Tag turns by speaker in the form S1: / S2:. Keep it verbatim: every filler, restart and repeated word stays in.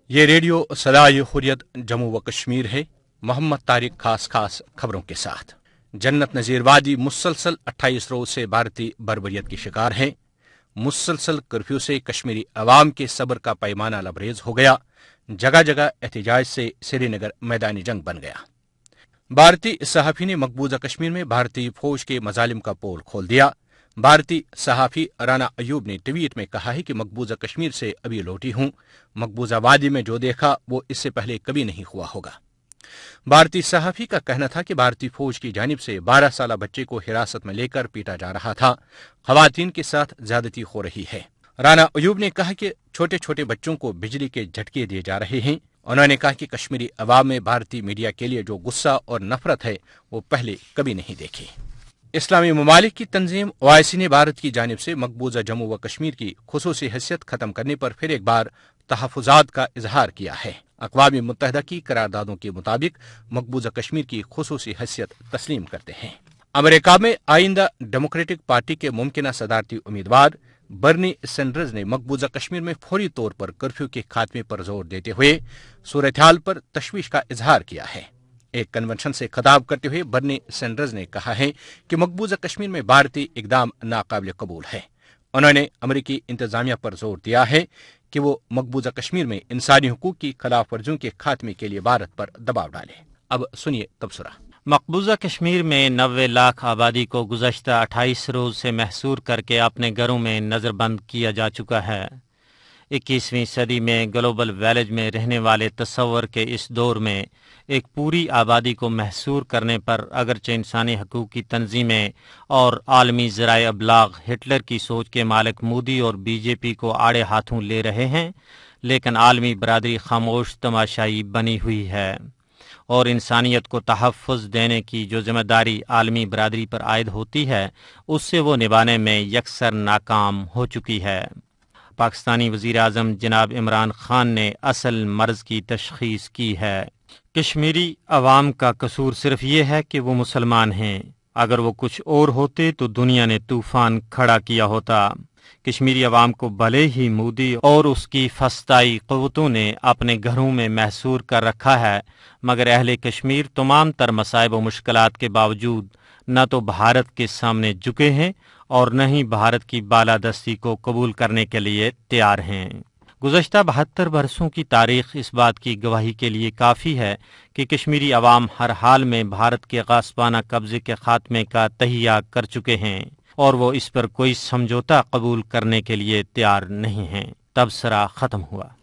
S1: یہ ریڈیو صدائے حریت جموں و کشمیر ہے۔ محمد طارق خاص خاص خبروں کے ساتھ۔ جنت نذیر وادی مسلسل اٹھائیس روز سے بھارتی بربریت کی شکار ہے۔ مسلسل کرفیو سے کشمیری عوام کے صبر کا پیمانہ لبریز ہو گیا۔ جگہ جگہ احتجاج سے سری نگر میدانی جنگ بن گیا۔ بھارتی صحافی نے مقبوضہ کشمیر میں بھارتی فوج کے مظالم کا پول کھول دیا۔ بھارتی صحافی رانا ایوب نے ٹویٹ میں کہا ہے کہ مقبوضہ کشمیر سے ابھی لوٹی ہوں۔ مقبوضہ وادی میں جو دیکھا وہ اس سے پہلے کبھی نہیں ہوا ہوگا۔ بھارتی صحافی کا کہنا تھا کہ بھارتی فوج کی جانب سے بارہ سالہ بچے کو حراست میں لے کر پیٹا جا رہا تھا۔ خواتین کے ساتھ زیادتی ہو رہی ہے۔ رانا ایوب نے کہا کہ چھوٹے چھوٹے بچوں کو بجلی کے جھٹکے دیے جا رہے ہیں۔ انہوں نے کہا کہ کشمیری عوام میں بھارتی میڈیا کے لیے جو غصہ اور نفرت ہے وہ پہلے کبھی نہیں دیکھی۔ اسلامی ممالک کی تنظیم او آئی سی نے بھارت کی جانب سے مقبوضہ جموں و کشمیر کی خصوصی حیثیت ختم کرنے پر پھر ایک بار تحفظات کا اظہار کیا ہے۔ اقوام متحدہ کی قراردادوں کے مطابق مقبوضہ کشمیر کی خصوصی حیثیت تسلیم کرتے ہیں۔ امریکہ میں آئندہ ڈیموکریٹک پارٹی کے ممکنہ صدارتی امیدوار برنی سینڈرز نے مقبوضہ کشمیر میں فوری طور پر کرفیو کے خاتمے پر زور دیتے ہوئے صورتحال پر تشویش کا اظہار کیا ہے۔ ایک کنونشن سے خطاب کرتے ہوئے برنی سینڈرز نے کہا ہے کہ مقبوضہ کشمیر میں بھارتی اقدام ناقابل قبول ہے۔ انہوں نے امریکی انتظامیہ پر زور دیا ہے کہ وہ مقبوضہ کشمیر میں انسانی حقوق کی خلاف ورزیوں کے خاتمے کے لیے بھارت پر دباؤ ڈالے۔ اب سنیے تبصرہ۔
S2: مقبوضہ کشمیر میں نوے لاکھ آبادی کو گزشتہ اٹھائیس روز سے محصور کر کے اپنے گھروں میں نظر بند کیا جا چکا ہے۔ اکیسویں صدی میں گلوبل ویلیج میں رہنے والے تصور کے اس دور میں ایک پوری آبادی کو محصور کرنے پر اگرچہ انسانی حقوق کی تنظیمیں اور عالمی ذرائع ابلاغ ہٹلر کی سوچ کے مالک مودی اور بی جے پی کو آڑے ہاتھوں لے رہے ہیں، لیکن عالمی برادری خاموش تماشائی بنی ہوئی ہے اور انسانیت کو تحفظ دینے کی جو ذمہ داری عالمی برادری پر عائد ہوتی ہے اس سے وہ نبھانے میں یکسر ناکام ہو چکی ہے۔ پاکستانی وزیر اعظم جناب عمران خان نے اصل مرض کی تشخیص کی ہے۔ کشمیری عوام کا قصور صرف یہ ہے کہ وہ مسلمان ہیں، اگر وہ کچھ اور ہوتے تو دنیا نے طوفان کھڑا کیا ہوتا۔ کشمیری عوام کو بھلے ہی مودی اور اس کی فسطائی قوتوں نے اپنے گھروں میں محصور کر رکھا ہے، مگر اہل کشمیر تمام تر مصائب و مشکلات کے باوجود نہ تو بھارت کے سامنے جھکے ہیں اور نہ ہی بھارت کی بالادستی کو قبول کرنے کے لیے تیار ہیں۔ گزشتہ بہتر برسوں کی تاریخ اس بات کی گواہی کے لیے کافی ہے کہ کشمیری عوام ہر حال میں بھارت کے غاصبانہ قبضے کے خاتمے کا تہیہ کر چکے ہیں اور وہ اس پر کوئی سمجھوتا قبول کرنے کے لیے تیار نہیں ہیں۔ تبصرہ ختم ہوا۔